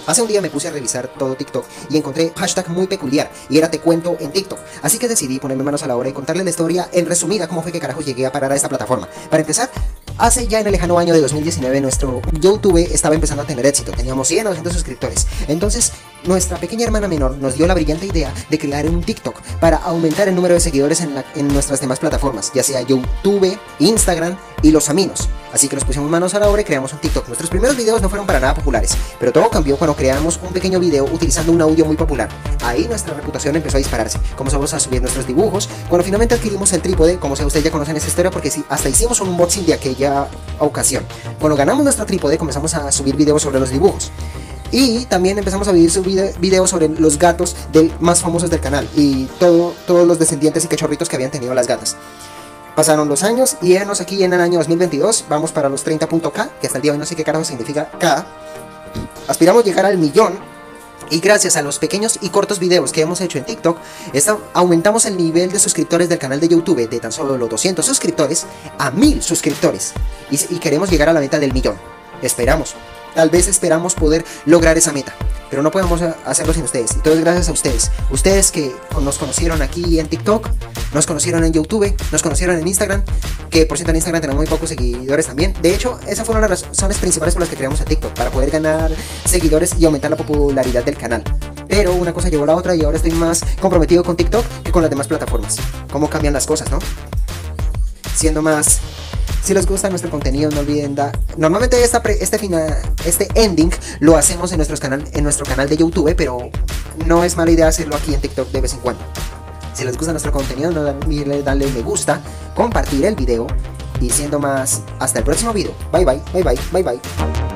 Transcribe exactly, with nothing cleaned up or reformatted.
Hace un día me puse a revisar todo TikTok y encontré un hashtag muy peculiar, y era te cuento en TikTok. Así que decidí ponerme manos a la obra y contarles la historia en resumida cómo fue que carajos llegué a parar a esta plataforma. Para empezar, hace ya en el lejano año de dos mil diecinueve nuestro YouTube estaba empezando a tener éxito, teníamos cien o doscientos suscriptores. Entonces, nuestra pequeña hermana menor nos dio la brillante idea de crear un TikTok para aumentar el número de seguidores en, la, en nuestras demás plataformas, ya sea YouTube, Instagram y los aminos. Así que nos pusimos manos a la obra y creamos un TikTok. Nuestros primeros videos no fueron para nada populares, pero todo cambió cuando creamos un pequeño video utilizando un audio muy popular. Ahí nuestra reputación empezó a dispararse, comenzamos a subir nuestros dibujos, cuando finalmente adquirimos el trípode, como sea, ustedes ya conocen esta historia porque sí, hasta hicimos un unboxing de aquella ocasión. Cuando ganamos nuestro trípode comenzamos a subir videos sobre los dibujos. Y también empezamos a subir videos sobre los gatos del, más famosos del canal y todo, todos los descendientes y cachorritos que habían tenido las gatas. Pasaron los años y enos aquí en el año dos mil veintidós, vamos para los treinta punto K, que hasta el día de hoy no sé qué carajo significa K. Aspiramos a llegar al millón y gracias a los pequeños y cortos videos que hemos hecho en TikTok, esta, aumentamos el nivel de suscriptores del canal de YouTube de tan solo los doscientos suscriptores a mil suscriptores y, y queremos llegar a la meta del millón. Esperamos. Tal vez esperamos poder lograr esa meta, pero no podemos hacerlo sin ustedes. Y todo es gracias a ustedes. Ustedes que nos conocieron aquí en TikTok, nos conocieron en YouTube, nos conocieron en Instagram, que por cierto en Instagram tenemos muy pocos seguidores también. De hecho, esas fueron las razones principales por las que creamos el TikTok, para poder ganar seguidores y aumentar la popularidad del canal. Pero una cosa llevó a la otra y ahora estoy más comprometido con TikTok que con las demás plataformas. Cómo cambian las cosas, ¿no? Siendo más... Si les gusta nuestro contenido, no olviden dar... Normalmente esta pre, este, final, este ending lo hacemos en, nuestros canal, en nuestro canal de YouTube, pero no es mala idea hacerlo aquí en TikTok de vez en cuando. Si les gusta nuestro contenido, no olviden darle me gusta, compartir el video y siendo más... Hasta el próximo video. Bye bye, bye bye, bye bye.